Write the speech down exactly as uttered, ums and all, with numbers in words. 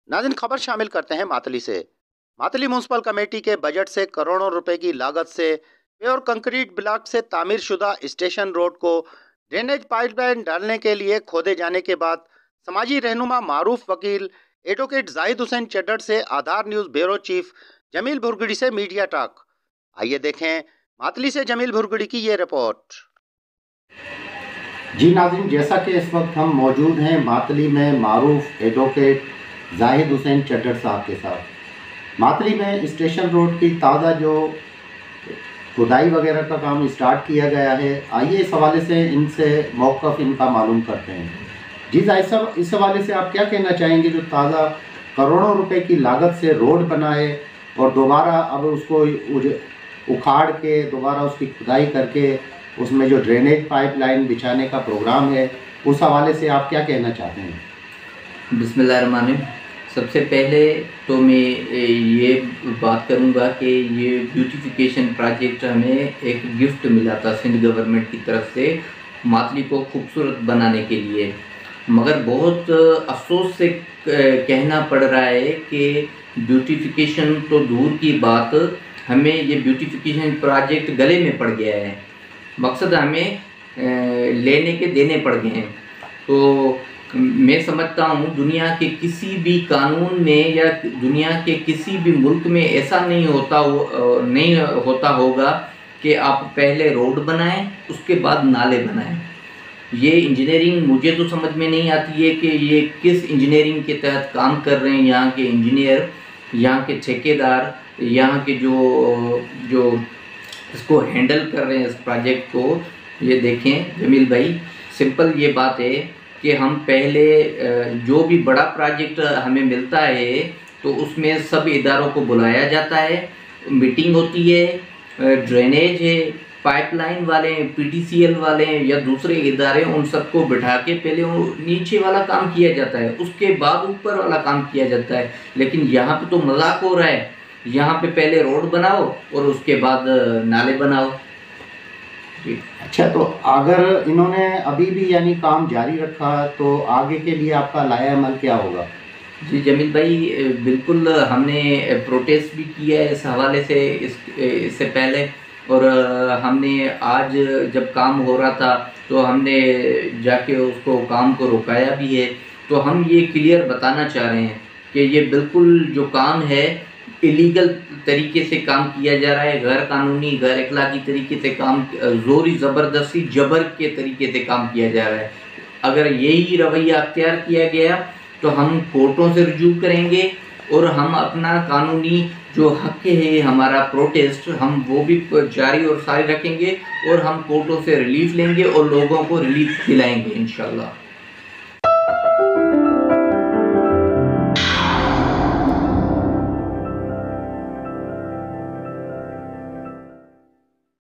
नाज़रीन, खबर शामिल करते हैं मातली से। मातली म्यूनसिपल कमेटी के बजट से करोड़ों रुपए की लागत से प्योर कंक्रीट ब्लॉक से तामीर शुदा स्टेशन रोड को ड्रेनेज पाइपलाइन डालने के लिए खोदे जाने के बाद समाजी रहनुमा मारूफ वकील एडवोकेट जाहिद हुसैन चड्डड़ से Aadhaar news bureau chief Jamil Bhurgari से मीडिया टॉक। आइए देखें मातली से जमील भुरगड़ी की ये रिपोर्ट। जी नाज़रीन, जैसा कि इस वक्त हम मौजूद हैं मातली में मारूफ एडवोकेट जाहिद हुसैन चड्डड़ साहब के साथ। मातली में स्टेशन रोड की ताज़ा जो खुदाई वगैरह का काम स्टार्ट किया गया है, आइए इस हवाले से इनसे मौक़िफ़ इनका मालूम करते हैं। जी जाहिद साहब, इस हवाले से आप क्या कहना चाहेंगे जो ताज़ा करोड़ों रुपए की लागत से रोड बनाए और दोबारा अब उसको उखाड़ के दोबारा उसकी खुदाई करके उसमें जो ड्रेनेज पाइपलाइन बिछाने का प्रोग्राम है, उस हवाले से आप क्या कहना चाहते हैं? बिस्मिल्लाहिर्रहमानिर्रहीम। सबसे पहले तो मैं ये बात करूँगा कि ये ब्यूटिफिकेशन प्रोजेक्ट हमें एक गिफ्ट मिला था सिंध गवर्नमेंट की तरफ से मातली को खूबसूरत बनाने के लिए, मगर बहुत अफसोस से कहना पड़ रहा है कि ब्यूटिफिकेशन तो दूर की बात, हमें ये ब्यूटिफिकेशन प्रोजेक्ट गले में पड़ गया है। मकसद हमें लेने के देने पड़ गए हैं। तो मैं समझता हूँ दुनिया के किसी भी कानून में या दुनिया के किसी भी मुल्क में ऐसा नहीं होता हो, नहीं होता होगा कि आप पहले रोड बनाएं उसके बाद नाले बनाएं। ये इंजीनियरिंग मुझे तो समझ में नहीं आती है कि ये किस इंजीनियरिंग के तहत काम कर रहे हैं यहाँ के इंजीनियर, यहाँ के ठेकेदार, यहाँ के जो जो इसको हैंडल कर रहे हैं इस प्रोजेक्ट को। ये देखें जमील भाई, सिंपल ये बात है कि हम पहले जो भी बड़ा प्रोजेक्ट हमें मिलता है तो उसमें सब इदारों को बुलाया जाता है, मीटिंग होती है, ड्रेनेज है, पाइपलाइन वाले, पीटीसीएल वाले या दूसरे इदारे, उन सबको बिठा के पहले वो नीचे वाला काम किया जाता है, उसके बाद ऊपर वाला काम किया जाता है। लेकिन यहाँ पे तो मजाक हो रहा है, यहाँ पे पहले रोड बनाओ और उसके बाद नाले बनाओ। अच्छा, तो अगर इन्होंने अभी भी यानी काम जारी रखा तो आगे के लिए आपका लाएअमल क्या होगा? जी जमील भाई, बिल्कुल हमने प्रोटेस्ट भी किया है इस हवाले से इस इससे पहले, और हमने आज जब काम हो रहा था तो हमने जाके उसको काम को रुकाया भी है। तो हम ये क्लियर बताना चाह रहे हैं कि ये बिल्कुल जो काम है इलीगल तरीके से काम किया जा रहा है, गैर कानूनी, गैर अखलाकी तरीके से काम, जोरी ज़बरदस्ती जबर के तरीके से काम किया जा रहा है। अगर यही रवैया अख्तियार किया गया तो हम कोर्टों से रुजू करेंगे और हम अपना कानूनी जो हक है हमारा प्रोटेस्ट, हम वो भी जारी और सारी रखेंगे और हम कोर्टों से रिलीफ लेंगे और लोगों को रिलीफ दिलाएंगे इंशाल्लाह।